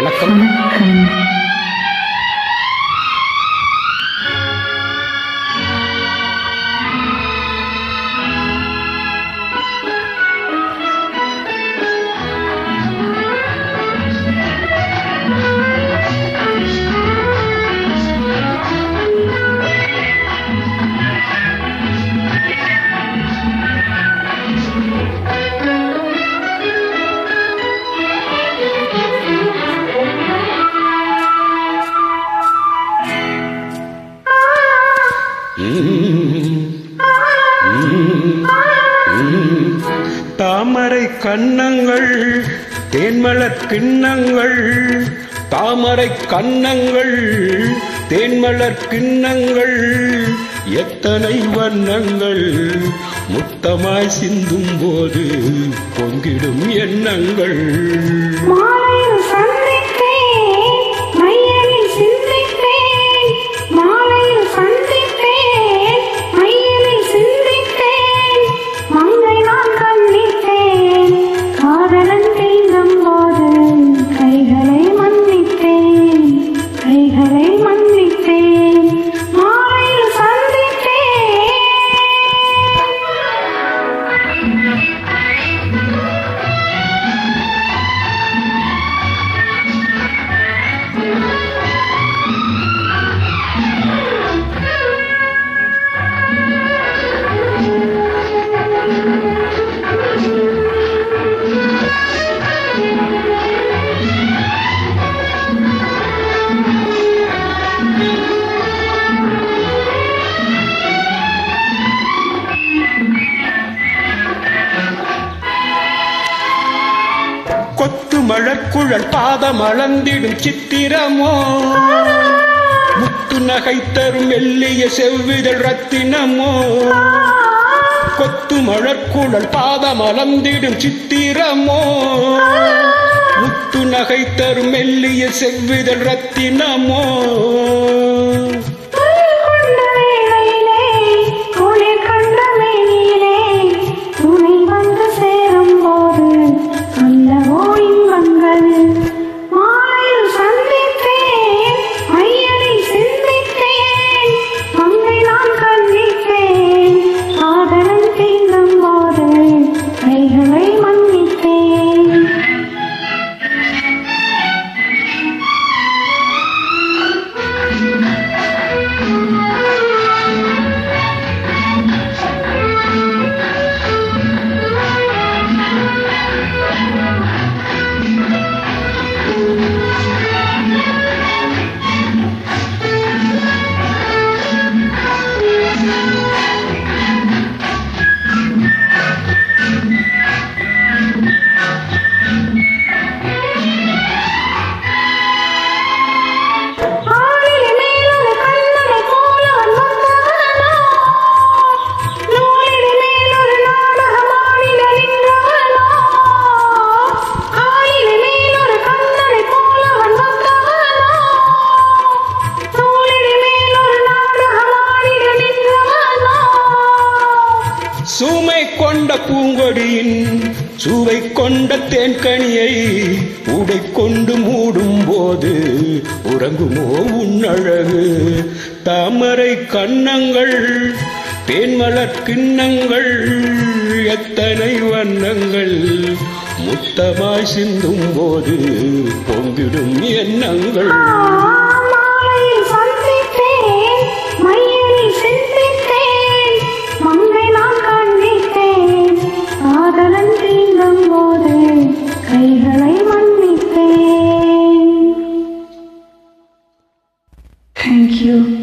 வணக்கம். தாமரை கன்னங்கள் தேன்மலர் கிண்ணங்கள், தாமரை கன்னங்கள் தேன்மலர் கிண்ணங்கள், எத்தனை வண்ணங்கள் முத்தமாய் சிந்தும் போது பொங்கிடும் எண்ணங்கள். கொத்து மலர்குழல் பாதம் அளந்திடும் சித்திரமோ, முத்து நகை தரும் மெல்லிய செவ்விதழ் ரத்தினமோ. கொத்து மலர்குழல் பாதம் அளந்திடும் சித்திரமோ, முத்து நகை தரும் மெல்லிய செவ்விதழ் ரத்தினமோ. சூமை கொண்ட பூங்கொடியின் சுவை கொண்ட தேன்கனியை உடை கொண்டு மூடும் போது உறங்குமோ உன்னழகு. தாமரை கன்னங்கள் தேன்மலர் கிண்ணங்கள், எத்தனை வண்ணங்கள் முத்தமாய் சிந்தும் போது பொங்கிடும் எண்ணங்கள். Thank you.